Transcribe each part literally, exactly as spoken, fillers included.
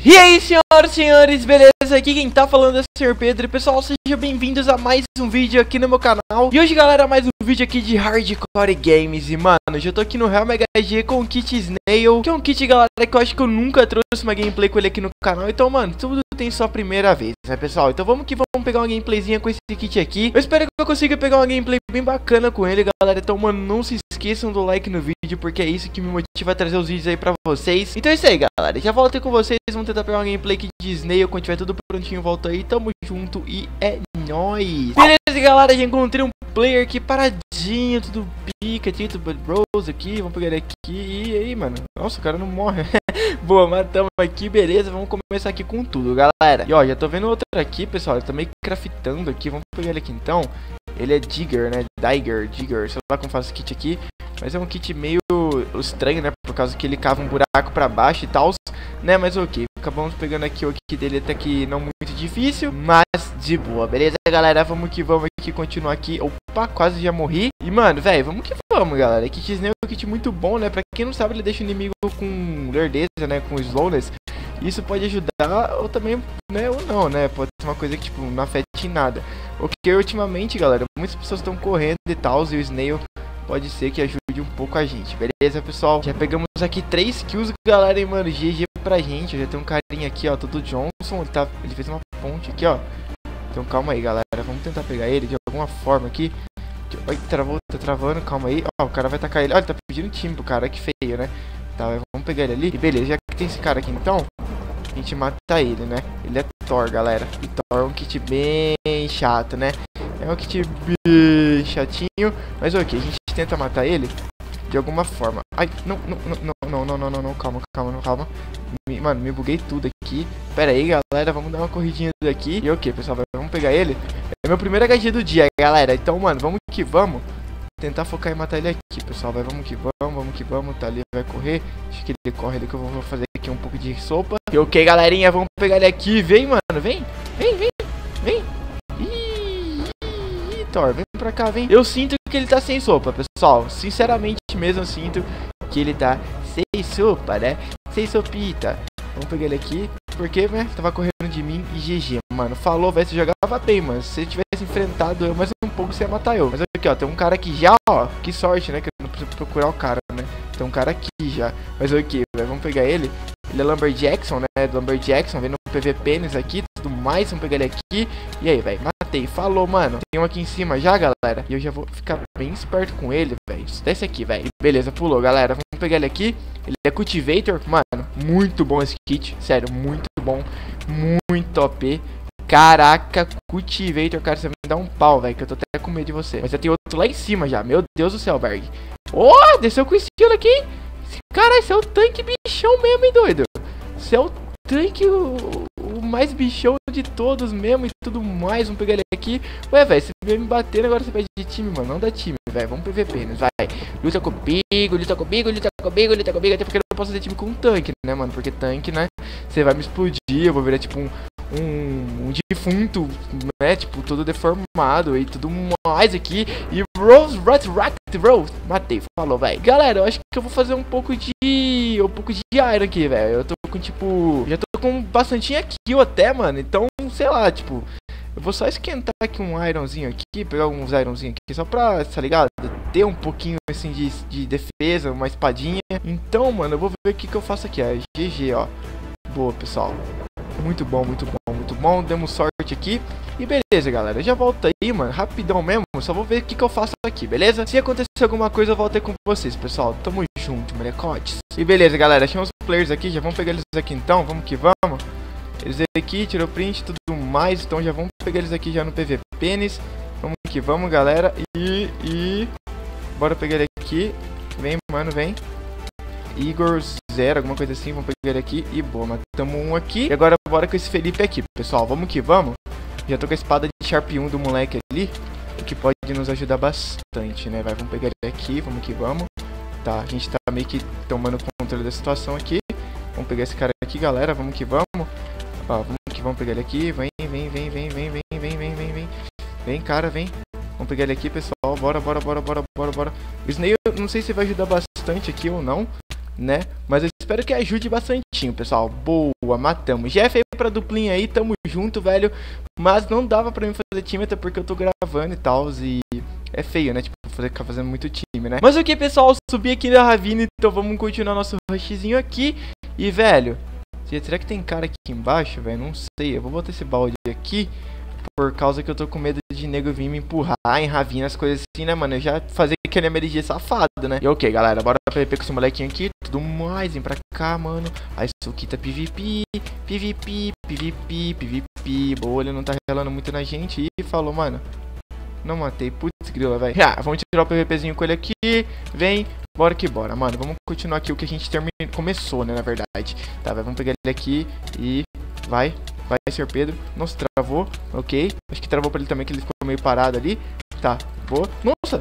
E aí, senhoras e senhores, beleza? Aqui quem tá falando é o senhor Pedro. E pessoal, sejam bem-vindos a mais um vídeo aqui no meu canal. E hoje, galera, mais um vídeo aqui de Hardcore Games. E, mano, já tô aqui no Real Mega G com o kit Snail, que é um kit, galera, que eu acho que eu nunca trouxe uma gameplay com ele aqui no canal. Então, mano, tudo tem sua primeira vez, né, pessoal? Então vamos que vamos pegar uma gameplayzinha com esse kit aqui. Eu espero que eu consiga pegar uma gameplay bem bacana com ele, galera. Então, mano, não se esqueçam do like no vídeo, porque é isso que me motiva a trazer os vídeos aí pra vocês. Então é isso aí, galera. Já volto aí com vocês. Vamos tentar pegar uma gameplay aqui de Snail. Quando tiver tudo prontinho, volta aí. Tamo junto e é nóis. Beleza, galera. Já encontrei um player aqui paradinho, tudo pica, tudo bros aqui. Vamos pegar ele aqui. E aí, mano? Nossa, o cara não morre. Boa, matamos aqui, beleza. Vamos começar aqui com tudo, galera. E ó, já tô vendo outra aqui, pessoal. Eu tô meio craftando aqui. Vamos pegar ele aqui então. Ele é Digger, né? Digger, Digger. Sei lá como faz esse kit aqui. Mas é um kit meio estranho, né? Por causa que ele cava um buraco pra baixo e tal, né? Mas ok. Acabamos pegando aqui o kit dele, até que não muito difícil, mas de boa. Beleza, galera? Vamos que vamos aqui, continuar aqui. Opa, quase já morri. E, mano, velho, vamos que vamos, galera. Kit Snail é um kit muito bom, né? Pra quem não sabe, ele deixa o inimigo com lerdeza, né? Com slowness. Isso pode ajudar, ou também, né? Ou não, né? Pode ser uma coisa que, tipo, não afeta em nada. Porque, ultimamente, galera, muitas pessoas estão correndo e tal, e o Snail pode ser que ajude um pouco a gente, beleza, pessoal? Já pegamos aqui três kills, galera, e, mano, G G pra gente. Já tem um carinha aqui, ó, todo Johnson, ele, tá, ele fez uma ponte aqui, ó. Então, calma aí, galera, vamos tentar pegar ele de alguma forma aqui. Ai, travou, tá travando, calma aí. Ó, o cara vai tacar ele, ó, ele tá pedindo time pro cara, que feio, né? Tá, vamos pegar ele ali. E beleza, já que tem esse cara aqui, então, a gente mata ele, né? Ele é Thor, galera. E Thor é um kit bem chato, né? É um kit bem chatinho. Mas ok, a gente tenta matar ele de alguma forma. Ai, não, não, não, não, não, não, não, não, calma, calma, calma. Me, mano, me buguei tudo aqui. Pera aí, galera, vamos dar uma corridinha daqui. E ok, pessoal, vamos pegar ele. É meu primeiro H G do dia, galera. Então, mano, vamos que vamos. Tentar focar em matar ele aqui, pessoal. Vai, vamos que vamos, vamos que vamos. Tá ali, vai correr. Acho que ele corre ali, que eu vou fazer aqui um pouco de sopa. E ok, galerinha, vamos pegar ele aqui. Vem, mano, vem, vem, vem, vem. Ih, ih, Thor, vem pra cá, vem. Eu sinto que ele tá sem sopa, pessoal. Sinceramente mesmo, eu sinto que ele tá sem sopa, né? Sem sopita. Vamos pegar ele aqui. Porque, né, tava correndo de mim e G G, mano. Falou, velho, você jogava bem, mano. Se você tivesse enfrentado eu mais um pouco, você ia matar eu. Mas aqui, ó, tem um cara aqui já, ó. Que sorte, né, que eu não preciso procurar o cara, né. Tem um cara aqui já. Mas ok, velho, vamos pegar ele. Ele é Lumberjackson, né, Lumberjackson. Vem no P V P aqui, tudo mais. Vamos pegar ele aqui. E aí, velho, matei. Falou, mano. Tem um aqui em cima já, galera. E eu já vou ficar bem esperto com ele, velho. Desce aqui, velho. Beleza, pulou, galera. Vamos pegar ele aqui. Ele é Cultivator, mano. Muito bom esse kit. Sério, muito bom. Muito O P. Caraca, Cultivator, cara, você vai me dar um pau, velho, que eu tô até com medo de você. Mas já tem outro lá em cima já. Meu Deus do céu, Berg. Oh, desceu com estilo aqui. Cara, esse é o tanque bichão mesmo, hein, doido. Esse é o tanque, o, o mais bichão de todos mesmo e tudo mais. Vamos pegar ele aqui. Ué, velho, você veio me bater, agora você pede de time, mano. Não dá time, velho. Vamos P V P, né? Vai. Luta comigo, luta comigo, luta comigo, luta comigo. Até porque eu não posso ter time com um tanque, né, mano? Porque tanque, né? Você vai me explodir, eu vou virar tipo um, um, um defunto, né? Tipo, todo deformado e tudo mais aqui. E Rose, Rat, Rat, Rose. Matei, falou, velho. Galera, eu acho que eu vou fazer um pouco de. Um pouco de iron aqui, velho. Eu tô com tipo. Já tô com bastante kill até, mano. Então, sei lá, tipo. Eu vou só esquentar aqui um ironzinho aqui, pegar alguns ironzinhos aqui, só pra, tá ligado? Ter um pouquinho, assim, de, de defesa, uma espadinha. Então, mano, eu vou ver o que que eu faço aqui, ó. G G, ó. Boa, pessoal. Muito bom, muito bom, muito bom. Demos sorte aqui. E beleza, galera. Já volto aí, mano. Rapidão mesmo. Só vou ver o que que eu faço aqui, beleza? Se acontecer alguma coisa, eu volto aí com vocês, pessoal. Tamo junto, molecotes. E beleza, galera. Achei uns players aqui. Já vamos pegar eles aqui, então. Vamos que vamos. Eles aqui, tirou print e tudo mais. Então já vamos pegar eles aqui já no P V P. Vamos que vamos, galera. E, e... Bora pegar ele aqui. Vem, mano, vem. Igor zero, alguma coisa assim. Vamos pegar ele aqui. E boa, matamos um aqui. E agora bora com esse Felipe aqui, pessoal. Vamos que vamos. Já tô com a espada de Sharp um do moleque ali. O que pode nos ajudar bastante, né? Vai, vamos pegar ele aqui. Vamos que vamos. Tá, a gente tá meio que tomando controle da situação aqui. Vamos pegar esse cara aqui, galera. Vamos que vamos. Ó, vamos que vamos pegar ele aqui. Vem, vem, vem, vem, vem, vem, vem, vem, vem, vem. Vem, cara, vem. Vamos pegar ele aqui, pessoal. Bora, bora, bora, bora, bora, bora. O Snail, não sei se vai ajudar bastante aqui ou não, né? Mas eu espero que ajude bastante, pessoal. Boa, matamos. Já é feio pra duplinha aí, tamo junto, velho. Mas não dava pra mim fazer time, até porque eu tô gravando e tal, e é feio, né? Tipo, fazer, ficar fazendo muito time, né? Mas o que, pessoal? Subi aqui na ravina, então vamos continuar nosso rushzinho aqui. E, velho, será que tem cara aqui embaixo, velho? Não sei. Eu vou botar esse balde aqui por causa que eu tô com medo de nego vir me empurrar em ravina, as coisas assim, né, mano? Eu já fazer aquele M L G safado, né? E ok, galera, bora P V P com esse molequinho aqui. Tudo mais, vem pra cá, mano. A Suquita P V P, P V P, P V P, P V P. Boa, ele não tá relando muito na gente. E falou, mano. Não matei, putz, grila, velho. Ah, vamos tirar o PVPzinho com ele aqui. Vem, bora que bora, mano. Vamos continuar aqui o que a gente terminou, começou, né, na verdade. Tá, vai, vamos pegar ele aqui e vai, vai, senhor Pedro. Nossa, travou, ok. Acho que travou pra ele também, que ele ficou meio parado ali. Tá, boa. Nossa,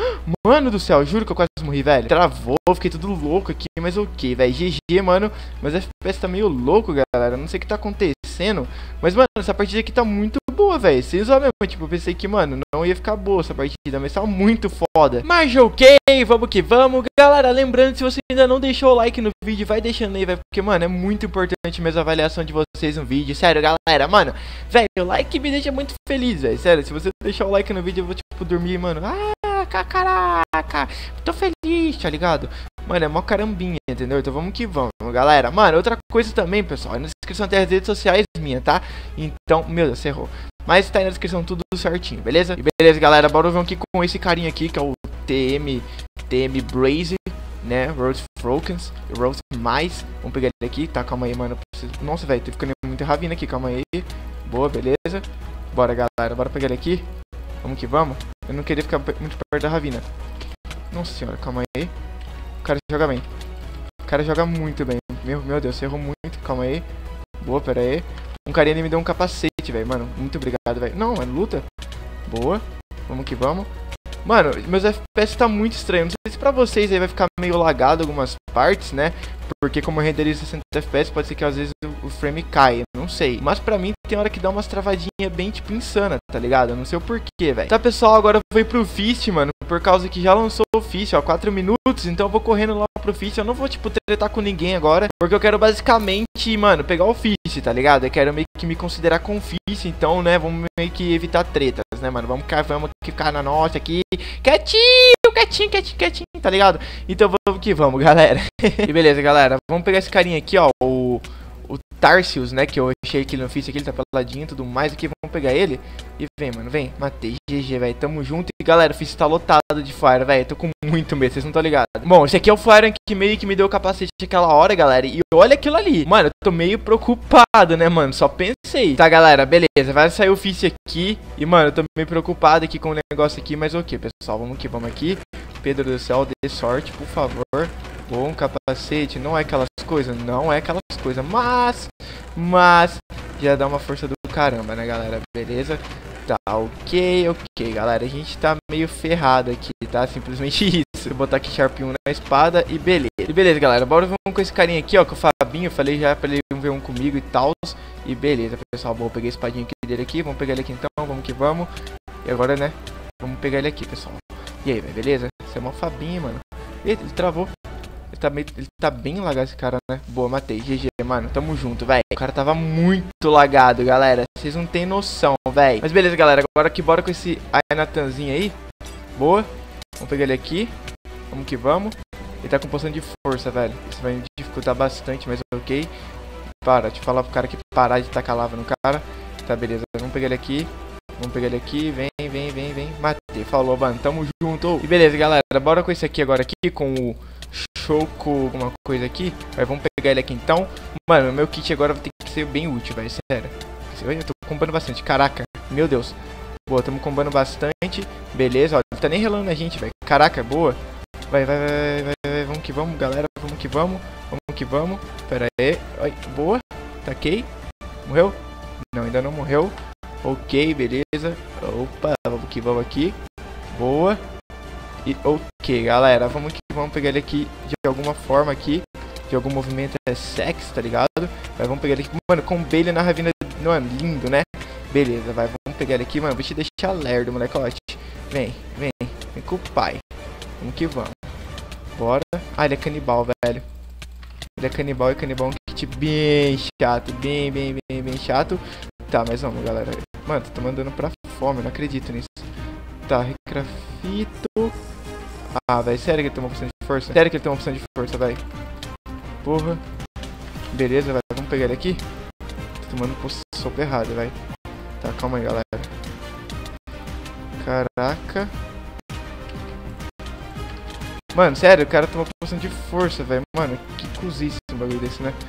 mano do céu, juro que eu quase morri, velho. Travou, fiquei tudo louco aqui, mas ok, velho. G G, mano. Mas F P S tá meio louco, galera. Não sei o que tá acontecendo. Mas, mano, essa partida aqui tá muito boa, velho. Vocês olham mesmo, tipo, eu pensei que, mano, não ia ficar boa essa partida, mas tá muito foda. Mas ok, vamos que vamos. Galera, lembrando, se você ainda não deixou o like no vídeo, vai deixando aí, velho. Porque, mano, é muito importante mesmo a avaliação de vocês no vídeo. Sério, galera, mano, velho, o like me deixa muito feliz, velho. Sério, se você deixar o like no vídeo, eu vou, tipo, dormir, mano. Ah, caraca, tô feliz, tá ligado? Mano, é mó carambinha, entendeu? Então vamos que vamos, galera. Mano, outra coisa também, pessoal, aí na descrição tem as redes sociais minha, tá? Então, meu Deus, você errou. Mas tá aí na descrição tudo certinho, beleza? E beleza, galera, bora ver aqui com esse carinha aqui, que é o T M, T M Brazy, né? Rose Frokens, Rose mais. Vamos pegar ele aqui, tá? Calma aí, mano. Preciso... Nossa, velho, tô ficando muito ravina aqui, calma aí. Boa, beleza. Bora, galera, bora pegar ele aqui. Vamos que vamos. Eu não queria ficar muito perto da ravina. Nossa senhora, calma aí. O cara joga bem. O cara joga muito bem. Meu, meu Deus, você errou muito. Calma aí. Boa, pera aí. Um carinha ali me deu um capacete, velho. Mano, muito obrigado, velho. Não, mano, luta. Boa. Vamos que vamos. Mano, meus F P S tá muito estranho. Não sei se pra vocês aí vai ficar meio lagado algumas partes, né? Porque como eu renderizo sessenta F P S, pode ser que às vezes o frame caia. Não sei. Mas pra mim tem hora que dá umas travadinhas bem, tipo, insana, tá ligado? Eu não sei o porquê, velho. Tá, pessoal, agora eu vou ir pro Fist, mano. Por causa que já lançou o Fist, ó, quatro minutos. Então eu vou correndo lá pro Fist. Eu não vou, tipo, tretar com ninguém agora. Porque eu quero basicamente, mano, pegar o Fist, tá ligado? Eu quero meio que me considerar com o Fist. Então, né, vamos meio que evitar tretas, né, mano? Vamos ficar, vamos ficar na nossa aqui. Quietinho, quietinho, quietinho, quietinho, tá ligado? Então vamos que vamos, galera. E beleza, galera. Vamos pegar esse carinha aqui, ó. O... O Tarsius, né, que eu achei que ele não fiz aqui, ele tá peladinho e tudo mais aqui, vamos pegar ele e vem, mano, vem, matei, G G, velho, tamo junto. E galera, o Fist tá lotado de Fire, velho, tô com muito medo, vocês não estão ligados. Bom, esse aqui é o Fire que meio que me deu o capacete aquela hora, galera, e olha aquilo ali. Mano, eu tô meio preocupado, né, mano, só pensei. Tá, galera, beleza, vai sair o Fist aqui e, mano, eu tô meio preocupado aqui com o negócio aqui, mas ok, pessoal, vamos que vamos aqui. Pedro do céu, dê sorte, por favor. Bom, capacete, não é aquelas coisas, não é aquelas coisas, mas, mas, já dá uma força do caramba, né, galera, beleza? Tá, ok, ok, galera, a gente tá meio ferrado aqui, tá, simplesmente isso. Vou botar aqui Sharp um na espada e beleza. E beleza, galera, bora ver um com esse carinha aqui, ó, com o Fabinho, eu falei já pra ele ver um comigo e tal. E beleza, pessoal, bom, eu peguei a espadinha aqui dele aqui, vamos pegar ele aqui então, vamos que vamos. E agora, né, vamos pegar ele aqui, pessoal. E aí, beleza? Você é mó Fabinho, mano. Eita, ele travou. Ele tá, meio, ele tá bem lagado esse cara, né? Boa, matei. G G, mano. Tamo junto, velho. O cara tava muito lagado, galera. Vocês não tem noção, velho. Mas beleza, galera. Agora que bora com esse Natanzinho aí. Boa. Vamos pegar ele aqui. Vamos que vamos. Ele tá com poção de força, velho. Isso vai me dificultar bastante, mas ok. Para, deixa eu falar pro cara que parar de tacar lava no cara. Tá, beleza. Vamos pegar ele aqui. Vamos pegar ele aqui. Vem, vem, vem, vem. Matei. Falou, mano. Tamo junto. E beleza, galera. Bora com esse aqui agora aqui. Com o Choco, alguma coisa aqui. Vai, vamos pegar ele aqui então. Mano, meu kit agora vai ter que ser bem útil, velho. Sério. Eu tô combando bastante. Caraca. Meu Deus. Boa, tamo combando bastante. Beleza, ó. Ele tá nem relando a gente, velho. Caraca, boa. Vai, vai, vai, vai, vai. Vamos que vamos, galera. Vamos que vamos. Vamos que vamos. Pera aí. Ai, boa. Taquei. Morreu? Não, ainda não morreu. Ok, beleza. Opa, vamos que vamos aqui. Boa. E ok, galera, vamos que vamos pegar ele aqui de alguma forma aqui. De algum movimento é sexy, tá ligado? Vai, vamos pegar ele aqui. Mano, com Bailey na ravina. Mano, lindo, né? Beleza, vai, vamos pegar ele aqui, mano. Vou te deixar lerdo, molecote. Vem, vem. Vem com o pai. Vamos que vamos. Bora. Ah, ele é canibal, velho. Ele é canibal e canibal é um kit bem chato. Bem, bem, bem, bem chato. Tá, mas vamos, galera. Mano, tô mandando pra fome, eu não acredito nisso. Tá, recrafito. Ah, velho, sério que ele tem uma opção de força? Sério que ele tem uma opção de força, velho? Porra. Beleza, vai. Vamos pegar ele aqui. Tô tomando sopa errada, velho. Tá, calma aí, galera. Caraca. Mano, sério, o cara tem uma poção de força, velho. Mano, que cozice um bagulho desse, né?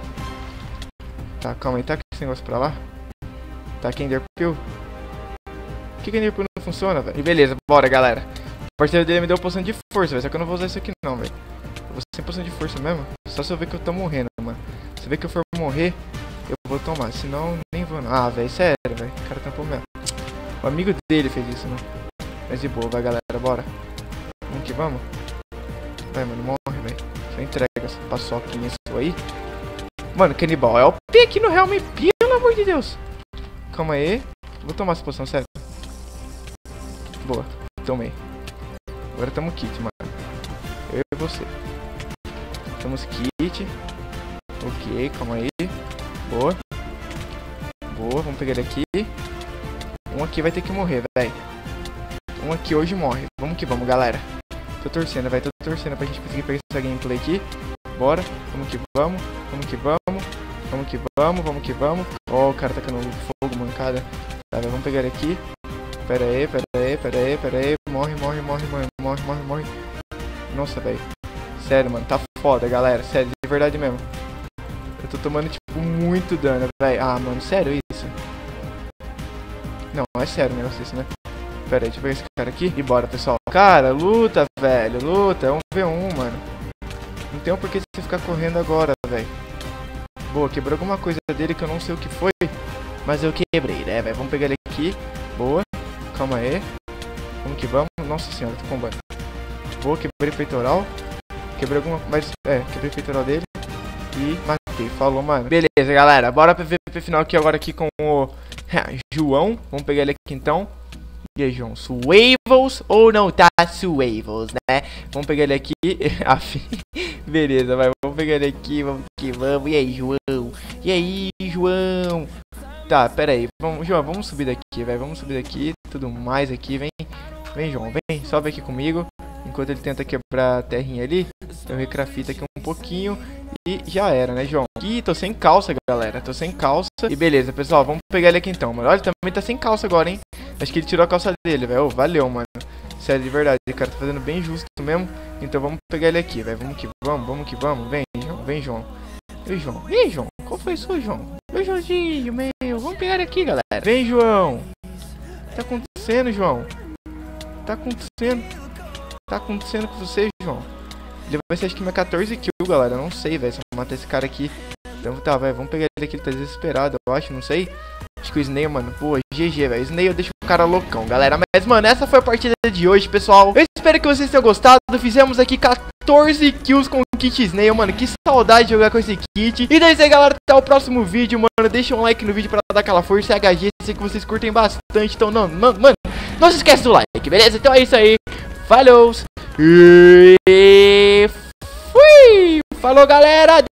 Tá, calma aí. Tá com esse negócio pra lá? Tá, quem Enderpeel? Por que que Enderpeel não funciona, velho? E beleza, bora, galera. O parceiro dele me deu poção de força, velho. Só que eu não vou usar isso aqui não, velho. Eu vou sem poção de força mesmo. Só se eu ver que eu tô morrendo, mano. Se eu ver que eu for morrer, eu vou tomar. Senão, nem vou não. Ah, velho, sério, velho. O cara tampou mesmo. O amigo dele fez isso, né? Mas de boa, vai, galera, bora. Vamos que vamos. Vai, mano, morre, velho. Só entrega essa paçoquinha sua aí. Mano, canibal é o P aqui no Realm, pelo amor de Deus. Calma aí. Vou tomar essa poção, sério. Boa, tomei. Agora tamo kit, mano. Eu e você. Temos kit. Ok, calma aí. Boa. Boa, vamos pegar ele aqui. Um aqui vai ter que morrer, velho. Um aqui hoje morre. Vamos que vamos, galera. Tô torcendo, vai. Tô torcendo pra gente conseguir pegar essa gameplay aqui. Bora. Vamos que vamos. Vamos que vamos. Vamos que vamos. Vamos que vamos. Ó, oh, o cara tacando fogo, mancada. Tá, véio, vamos pegar ele aqui. Pera aí, pera aí, pera aí, pera aí. Morre, morre, morre, morre. Morre, morre, morre. Nossa, velho. Sério, mano. Tá foda, galera. Sério, de verdade mesmo. Eu tô tomando, tipo, muito dano, velho. Ah, mano, sério isso? Não, é sério o negócio desse, né? Pera aí, deixa eu pegar esse cara aqui e bora, pessoal. Cara, luta, velho, luta. É um V um, mano. Não tem um porquê você ficar correndo agora, velho. Boa, quebrou alguma coisa dele que eu não sei o que foi. Mas eu quebrei, né, velho? Vamos pegar ele aqui. Boa. Calma aí. Vamos que vamos. Nossa senhora, tô combando. Boa, quebrei o peitoral. Quebrei alguma... Mas, é, quebrei o peitoral dele. E matei. Falou, mano. Beleza, galera. Bora pro V P final aqui agora aqui com o João. Vamos pegar ele aqui, então. E aí, João? Suavels ou não tá Suavels, né? Vamos pegar ele aqui. Beleza, vai. Vamos pegar ele aqui. Vamos que vamos. E aí, João? E aí, João? Tá, pera aí. Vamos, João, vamos subir daqui, velho. Vamos subir daqui. Tudo mais aqui. Vem. Vem, João. Vem. Sobe aqui comigo. Enquanto ele tenta quebrar a terrinha ali. Eu recrafito aqui um pouquinho. E já era, né, João? Ih, tô sem calça, galera. Tô sem calça. E beleza, pessoal. Vamos pegar ele aqui então, mano. Olha, também tá sem calça agora, hein? Acho que ele tirou a calça dele, velho. Oh, valeu, mano. Sério, de verdade. O cara tá fazendo bem justo mesmo. Então vamos pegar ele aqui, velho. Vamos que vamos, vamos que vamos. Vem, João. Vem, João. Vem, João. Vem, João. Qual foi isso, João? Meu Joãozinho, meu. Vamos pegar ele aqui, galera. Vem, João. O que tá acontecendo, João? Tá acontecendo? Tá acontecendo com você, João? Ele vai ser, acho que, minha quatorze kills, galera. Eu não sei, velho. Se eu matar esse cara aqui. Então tá, velho. Vamos pegar ele aqui. Ele tá desesperado, eu acho. Não sei. Acho que o Snail, mano, pô, G G, velho. Snail deixa o cara loucão, galera. Mas, mano, essa foi a partida de hoje, pessoal. Eu espero que vocês tenham gostado. Fizemos aqui quatorze kills com o kit Snail, mano. Que saudade de jogar com esse kit. E daí, galera, até o próximo vídeo, mano. Deixa um like no vídeo pra dar aquela força. H G, sei que vocês curtem bastante. Então, não, mano, mano, não se esquece do like, beleza? Então é isso aí. Falou! E fui! Falou, galera!